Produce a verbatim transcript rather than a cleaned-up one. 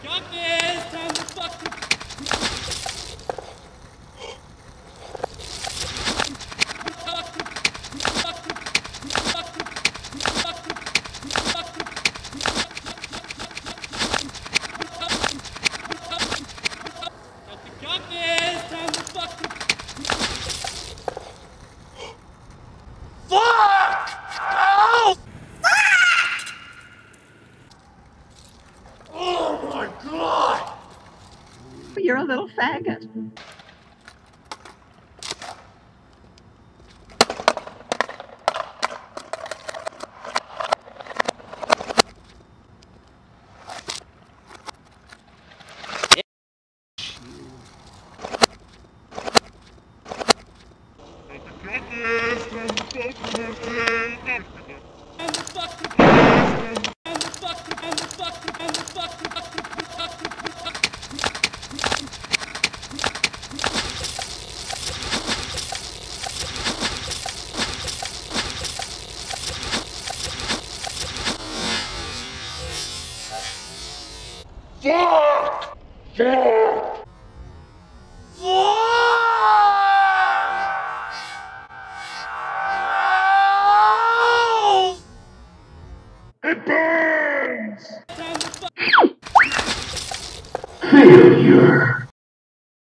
Got this! Time to fucking... Got this! Time to fucking... Fuck! Oh! Oh my god! You're a little faggot. Fuck! Fuck! Fuck! It burns! Failure!